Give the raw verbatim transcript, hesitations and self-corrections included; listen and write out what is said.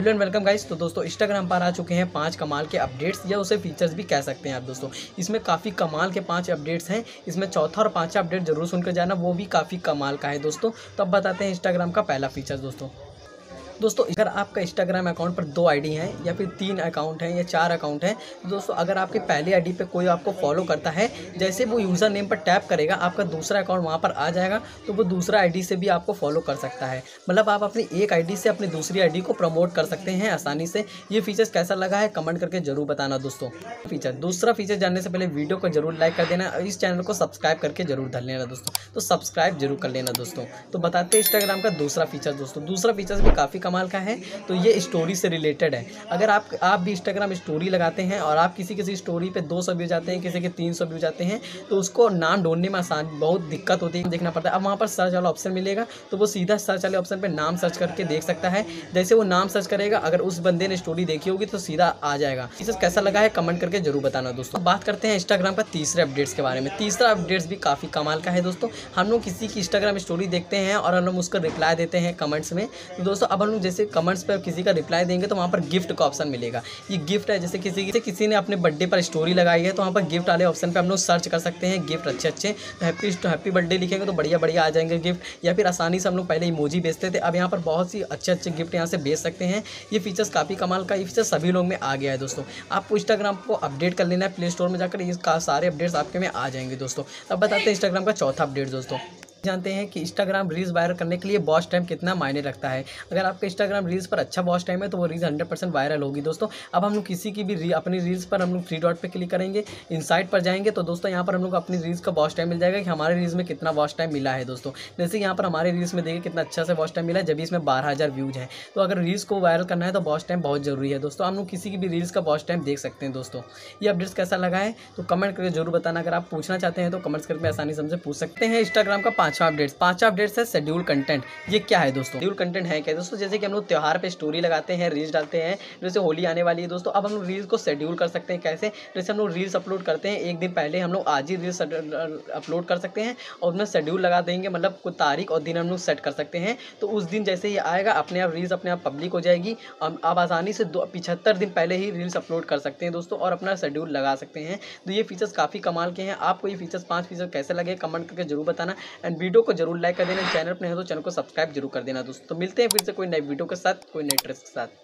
Hello and welcome guys. तो दोस्तों Instagram पर आ चुके हैं पांच कमाल के अपडेट्स या उसे फीचर्स भी कह सकते हैं आप दोस्तों। इसमें काफ़ी कमाल के पांच अपडेट्स हैं। इसमें चौथा और पांचवा अपडेट जरूर सुनकर जाना, वो भी काफ़ी कमाल का है दोस्तों। तो अब बताते हैं इंस्टाग्राम का पहला फीचर दोस्तों। दोस्तों अगर आपका इंस्टाग्राम अकाउंट पर दो आईडी हैं या फिर तीन अकाउंट हैं या चार अकाउंट हैं, तो दोस्तों अगर आपके पहले आईडी पे कोई आपको फॉलो करता है, जैसे वो यूज़र नेम पर टैप करेगा आपका दूसरा अकाउंट वहाँ पर आ जाएगा, तो वो दूसरा आईडी से भी आपको फॉलो कर सकता है। मतलब आप अपनी एक आईडी से अपनी दूसरी आईडी को प्रमोट कर सकते हैं आसानी से। ये फीचर्स कैसा लगा है कमेंट करके जरूर बताना दोस्तों। फीचर दूसरा फीचर जानने से पहले वीडियो को जरूर लाइक कर देना और इस चैनल को सब्सक्राइब करके जरूर धर लेना दोस्तों। तो सब्सक्राइब जरूर कर लेना दोस्तों। तो बताते हैं इंस्टाग्राम का दूसरा फीचर दोस्तों। दूसरा फीचर भी काफ़ी कमाल का है, तो ये स्टोरी से रिलेटेड है। अगर आप आप भी इंस्टाग्राम स्टोरी लगाते हैं और आप किसी किसी स्टोरी पे दो सौ व्यूज आते हैं, किसी के तीन सौ व्यूज आते हैं, तो उसको नाम ढूंढने में आसान बहुत दिक्कत होती है, देखना पड़ता है। अब वहाँ पर सर्च वाला ऑप्शन मिलेगा, तो वो सीधा सर्च वाले ऑप्शन पे नाम सर्च करके देख सकता है। जैसे वो नाम सर्च करेगा, अगर उस बंदे ने स्टोरी देखी होगी तो सीधा आ जाएगा। इसे कैसा लगा है कमेंट करके जरूर बताना दोस्तों। बात करते हैं इंस्टाग्राम का तीसरे अपडेट्स के बारे में। तीसरा अपडेट्स भी काफ़ी कमाल का है दोस्तों। हम लोग किसी की इंस्टाग्राम स्टोरी देखते हैं और हम लोग उसका रिप्लाई देते हैं कमेंट्स में। तो दोस्तों अब हम लोग जैसे कमेंट्स पर किसी का रिप्लाई देंगे तो वहाँ पर गिफ्ट का ऑप्शन मिलेगा। ये गिफ्ट है, जैसे किसी से किसी ने अपने बर्थडे पर स्टोरी लगाई है तो वहाँ पर गिफ्ट वाले ऑप्शन पे हम लोग सर्च कर सकते हैं गिफ्ट अच्छे अच्छे। तो हैप्पी तो हैप्पी बर्थडे लिखेंगे तो बढ़िया बढ़िया आ जाएंगे गिफ्ट। या फिर आसानी से हम लोग पहले इमोजी बेचते थे, अब यहाँ पर बहुत सी अच्छे अच्छे गिफ्ट यहाँ से बेच सकते हैं। ये फीचर्स काफ़ी कमाल का, ये फीचर सभी लोग में आ गया है दोस्तों। आपको इंस्टाग्राम को अपडेट कर लेना है, प्ले स्टोर में जाकर ये सारे अपडेट्स आपके में आ जाएंगे दोस्तों। अब बताते हैं इंस्टाग्राम का चौथा अपडेट दोस्तों। जानते हैं कि इंस्टाग्राम रील्स वायरल करने के लिए वॉच टाइम कितना मायने रखता है। अगर आपका इंस्टाग्राम रील्स पर अच्छा वॉच टाइम है तो वो रील्स हंड्रेड परसेंट वायरल होगी दोस्तों। अब हम लोग किसी की भी री, अपनी रील्स पर हम लोग थ्री डॉट पे क्लिक करेंगे, इनसाइट पर जाएंगे, तो दोस्तों यहाँ पर हम लोग अपनी रील्स का वॉच टाइम मिल जाएगा कि हमारे रील्स में कितना वॉच टाइम मिला है दोस्तों। जैसे यहाँ पर हमारे रील्स में देखिए कितना अच्छा से वॉच टाइम मिला है, जब इसमें बारह हज़ार व्यूज हैं। तो अगर रील्स को वायरल करना है तो वॉच टाइम बहुत जरूरी है दोस्तों। हम लोग किसी की भी रील्स का वॉच टाइम देख सकते हैं दोस्तों। ये अपडेट्स कैसा लगा है तो कमेंट करके जरूर बताना। अगर आप पूछना चाहते हैं तो कमेंट्स करके आसानी से हमसे पूछ सकते हैं। इंस्टाग्राम का पांचवा अपडेट्स पांचवा अपडेट्स है शेड्यूल कंटेंट। ये क्या है दोस्तों? शेड्यूल कंटेंट है क्या दोस्तों? जैसे कि हम लोग त्योहार पे स्टोरी लगाते हैं, रील्स डालते हैं, जैसे होली आने वाली है दोस्तों, अब हम लोग रील्स को शेड्यूल कर सकते हैं। कैसे? जैसे हम लोग रील्स अपलोड करते हैं एक दिन पहले, हम लोग आज ही रील्स अपलोड कर सकते हैं और उसमें शेड्यूल लगा देंगे, मतलब कोई तारीख और दिन हम लोग सेट कर सकते हैं। तो उस दिन जैसे ही आएगा अपने आप रील्स अपने आप पब्लिक हो जाएगी। आप आसानी से दो पिछहत्तर दिन पहले ही रील्स अपलोड कर सकते हैं दोस्तों और अपना शेड्यूल लगा सकते हैं। तो ये फीचर्स काफ़ी कमाल के हैं। आपको ये फीचर्स पाँच फीचर कैसे लगे कमेंट करके जरूर बताना एंड वीडियो को जरूर लाइक कर देना। चैनल पर है तो चैनल को सब्सक्राइब जरूर कर देना दोस्तों। तो मिलते हैं फिर से कोई नई वीडियो के साथ, कोई नई ट्रिक्स के साथ।